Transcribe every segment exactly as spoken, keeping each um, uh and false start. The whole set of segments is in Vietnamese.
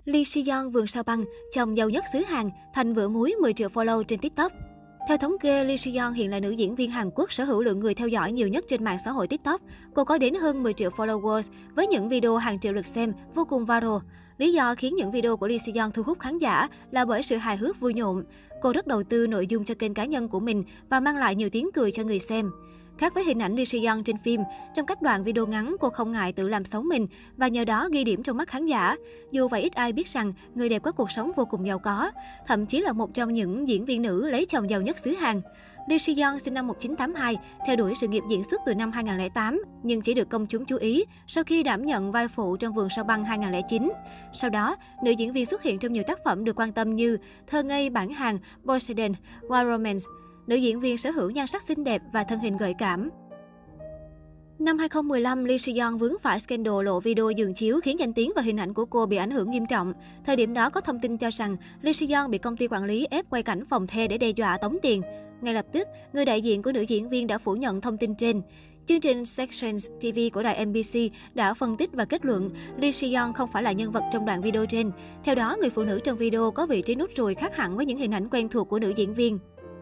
Lee Si-yeon vườn sao băng, chồng giàu nhất xứ Hàn, thành vựa muối mười triệu follow trên TikTok. Theo thống kê, Lee Si-yeon hiện là nữ diễn viên Hàn Quốc sở hữu lượng người theo dõi nhiều nhất trên mạng xã hội TikTok. Cô có đến hơn mười triệu followers với những video hàng triệu lượt xem, vô cùng viral. Lý do khiến những video của Lee Si-yeon thu hút khán giả là bởi sự hài hước vui nhộn. Cô rất đầu tư nội dung cho kênh cá nhân của mình và mang lại nhiều tiếng cười cho người xem. Khác với hình ảnh Lee Si-yeon trên phim, trong các đoạn video ngắn, cô không ngại tự làm xấu mình và nhờ đó ghi điểm trong mắt khán giả. Dù vậy ít ai biết rằng người đẹp có cuộc sống vô cùng giàu có, thậm chí là một trong những diễn viên nữ lấy chồng giàu nhất xứ Hàn. Lee Si-yeon sinh năm một nghìn chín trăm tám mươi hai, theo đuổi sự nghiệp diễn xuất từ năm hai nghìn không trăm lẻ tám, nhưng chỉ được công chúng chú ý sau khi đảm nhận vai phụ trong Vườn sao băng hai nghìn không trăm lẻ chín. Sau đó, nữ diễn viên xuất hiện trong nhiều tác phẩm được quan tâm như Thơ ngây bản Hàn, Poseidon, Wild Romance. Nữ diễn viên sở hữu nhan sắc xinh đẹp và thân hình gợi cảm. Năm hai nghìn không trăm mười lăm, Lee Si-yeon vướng phải scandal lộ video giường chiếu khiến danh tiếng và hình ảnh của cô bị ảnh hưởng nghiêm trọng. Thời điểm đó có thông tin cho rằng Lee Si-yeon bị công ty quản lý ép quay cảnh phòng the để đe dọa tống tiền. Ngay lập tức, người đại diện của nữ diễn viên đã phủ nhận thông tin trên. Chương trình Sections ti vi của đài em bê xê đã phân tích và kết luận Lee Si-yeon không phải là nhân vật trong đoạn video trên. Theo đó, người phụ nữ trong video có vị trí nút ruồi khác hẳn với những hình ảnh quen thuộc của nữ diễn viên.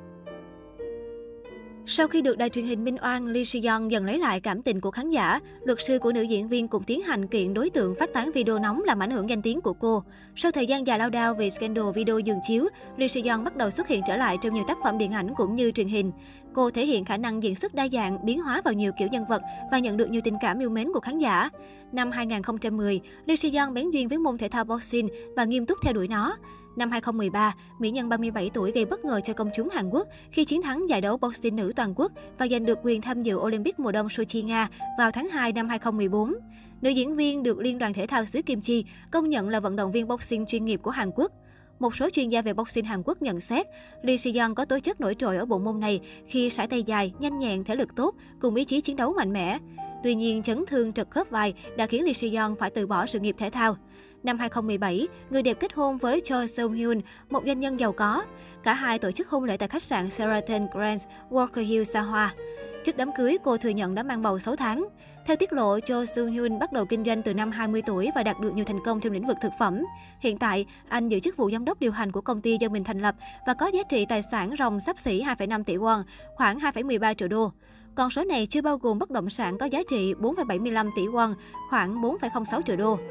Sau khi được đài truyền hình minh oan, Lee Si-yeon dần lấy lại cảm tình của khán giả. Luật sư của nữ diễn viên cũng tiến hành kiện đối tượng phát tán video nóng làm ảnh hưởng danh tiếng của cô. Sau thời gian dài lao đao vì scandal video giường chiếu, Lee Si-yeon bắt đầu xuất hiện trở lại trong nhiều tác phẩm điện ảnh cũng như truyền hình. Cô thể hiện khả năng diễn xuất đa dạng, biến hóa vào nhiều kiểu nhân vật và nhận được nhiều tình cảm yêu mến của khán giả. Năm hai nghìn không trăm mười, Lee Si-yeon bén duyên với môn thể thao boxing và nghiêm túc theo đuổi nó. Năm hai nghìn không trăm mười ba, mỹ nhân ba mươi bảy tuổi gây bất ngờ cho công chúng Hàn Quốc khi chiến thắng giải đấu boxing nữ toàn quốc và giành được quyền tham dự Olympic mùa đông Sochi, Nga vào tháng hai năm hai nghìn không trăm mười bốn. Nữ diễn viên được Liên đoàn Thể thao xứ Kim Chi công nhận là vận động viên boxing chuyên nghiệp của Hàn Quốc. Một số chuyên gia về boxing Hàn Quốc nhận xét, Lee Si-yeon có tố chất nổi trội ở bộ môn này khi sải tay dài, nhanh nhẹn, thể lực tốt, cùng ý chí chiến đấu mạnh mẽ. Tuy nhiên, chấn thương trật khớp vai đã khiến Lee Si-yeon phải từ bỏ sự nghiệp thể thao. Năm hai nghìn không trăm mười bảy, người đẹp kết hôn với Choi Seung-hyun, một doanh nhân giàu có. Cả hai tổ chức hôn lễ tại khách sạn Sheraton Grand Walker Hill xa hoa. Trước đám cưới, cô thừa nhận đã mang bầu sáu tháng. Theo tiết lộ, Choi Seung-hyun bắt đầu kinh doanh từ năm hai mươi tuổi và đạt được nhiều thành công trong lĩnh vực thực phẩm. Hiện tại, anh giữ chức vụ giám đốc điều hành của công ty do mình thành lập và có giá trị tài sản ròng xấp xỉ hai phẩy năm tỷ won, khoảng hai phẩy mười ba triệu đô. Con số này chưa bao gồm bất động sản có giá trị bốn phẩy bảy mươi lăm tỷ won, khoảng bốn phẩy không sáu triệu đô.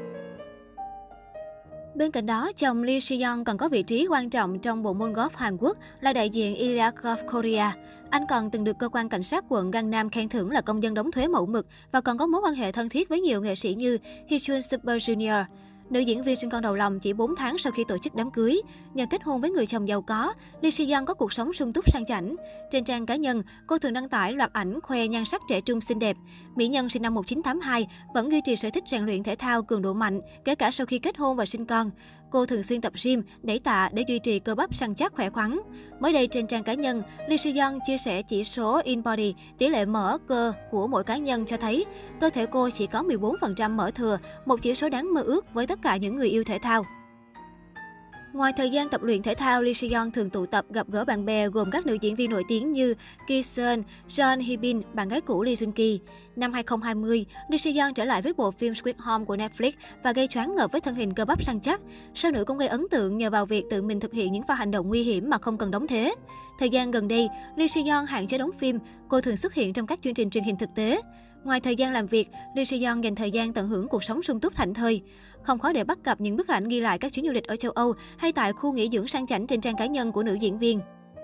Bên cạnh đó, chồng Lee Si-yeon còn có vị trí quan trọng trong bộ môn golf Hàn Quốc là đại diện Iliad Golf Korea. Anh còn từng được cơ quan cảnh sát quận Gangnam khen thưởng là công dân đóng thuế mẫu mực và còn có mối quan hệ thân thiết với nhiều nghệ sĩ như Hyun Super Junior. Nữ diễn viên sinh con đầu lòng chỉ bốn tháng sau khi tổ chức đám cưới. Nhờ kết hôn với người chồng giàu có, Lee Si-yeon có cuộc sống sung túc sang chảnh. Trên trang cá nhân, cô thường đăng tải loạt ảnh khoe nhan sắc trẻ trung xinh đẹp. Mỹ nhân sinh năm một nghìn chín trăm tám mươi hai vẫn duy trì sở thích rèn luyện thể thao cường độ mạnh, kể cả sau khi kết hôn và sinh con. Cô thường xuyên tập gym, đẩy tạ để duy trì cơ bắp săn chắc khỏe khoắn. Mới đây trên trang cá nhân, Lee Si-yeon chia sẻ chỉ số InBody, tỷ lệ mỡ cơ của mỗi cá nhân cho thấy cơ thể cô chỉ có mười bốn phần trăm mỡ thừa, một chỉ số đáng mơ ước với tất cả những người yêu thể thao. Ngoài thời gian tập luyện thể thao, Lee Si-yeon thường tụ tập gặp gỡ bạn bè gồm các nữ diễn viên nổi tiếng như Ki Seon, Jeon Hee-bin, bạn gái cũ Lee Jun-ki. Năm hai nghìn không trăm hai mươi, Lee Si-yeon trở lại với bộ phim Sweet Home của Netflix và gây choáng ngợp với thân hình cơ bắp săn chắc. Sao nữ cũng gây ấn tượng nhờ vào việc tự mình thực hiện những pha hành động nguy hiểm mà không cần đóng thế. Thời gian gần đây, Lee Si-yeon hạn chế đóng phim, cô thường xuất hiện trong các chương trình truyền hình thực tế. Ngoài thời gian làm việc, Lee Si-yeon dành thời gian tận hưởng cuộc sống sung túc thảnh thơi. Không khó để bắt gặp những bức ảnh ghi lại các chuyến du lịch ở châu Âu hay tại khu nghỉ dưỡng sang chảnh trên trang cá nhân của nữ diễn viên.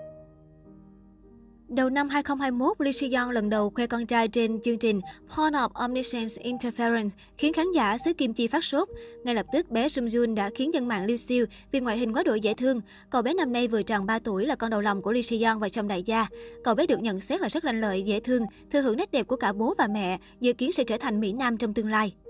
Đầu năm hai nghìn không trăm hai mươi mốt, Lee Si-yeon lần đầu khoe con trai trên chương trình Pawn of Omniscience Interference, khiến khán giả xứ Kim Chi phát sốt. Ngay lập tức, bé Sung Jun đã khiến dân mạng liêu xiêu vì ngoại hình quá độ dễ thương. Cậu bé năm nay vừa tròn ba tuổi, là con đầu lòng của Lee Si-yeon và chồng đại gia. Cậu bé được nhận xét là rất lanh lợi, dễ thương, thừa hưởng nét đẹp của cả bố và mẹ, dự kiến sẽ trở thành mỹ nam trong tương lai.